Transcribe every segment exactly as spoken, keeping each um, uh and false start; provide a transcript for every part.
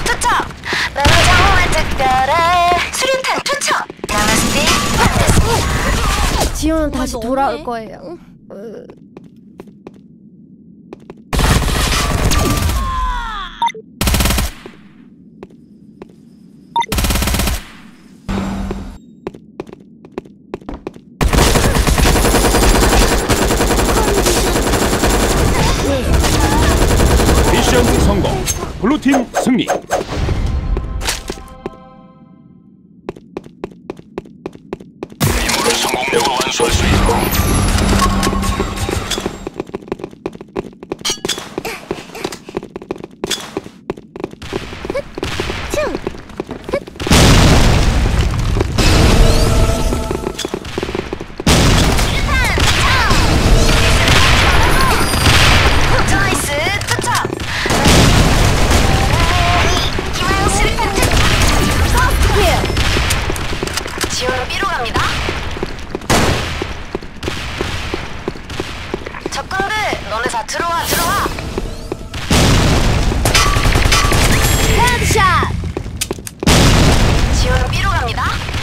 투척. 너는 정말 특별해. 수류탄 투척. 나마스테. 됐습니다. 지호는 다시 돌아올 거예요. 미션 성공. 블루팀 승리. 임무를 성공적으로 완수할 수 있도록. 지호는 B로 갑니다. 적군들 너네 다 들어와 들어와. 헤드샷. 지호는 B로 갑니다.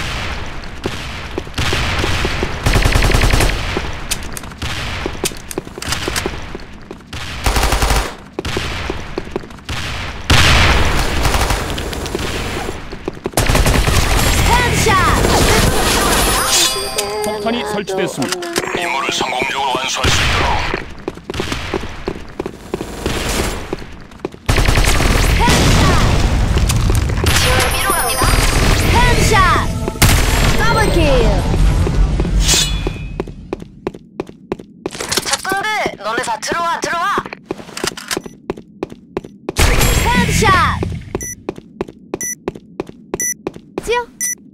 폭탄이 설치됐습니다. 임무를 성공적으로 완수할 수 있도록. 지호는 B로 갑니다. 헤드샷. 더블킬. 적군들 너네 다 들어와 들어와. 헤드샷. 지호.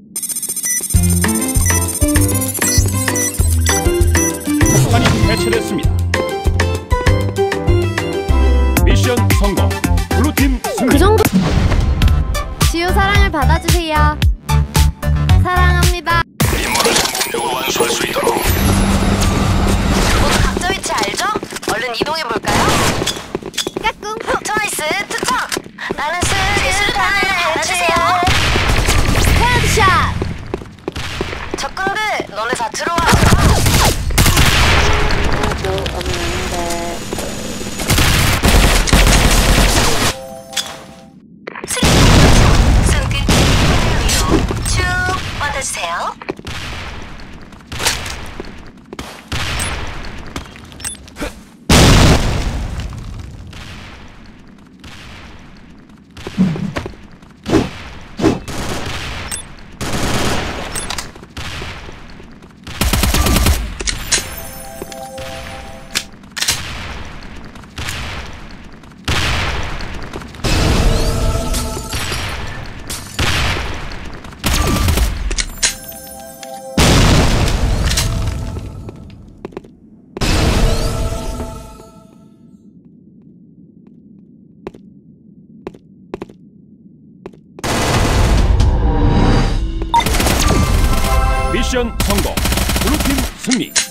폭탄이 해체됐습니다. 미션 성공. 블루팀 승리. 그 정도. 지호 사랑을 받아주세요. 사랑합니다. 임무를 성공적으로 완수할 수 있도록. 모두 각자 위치 알죠? 얼른 이동해 볼까요? 까꿍. 트와이스 투척. 나는 스리 수류탄을 받아주세요. 헤드샷. 적군들 너네 다 들어와. 쭉 뻗어주세요. 미션 성공. 블루팀 승리.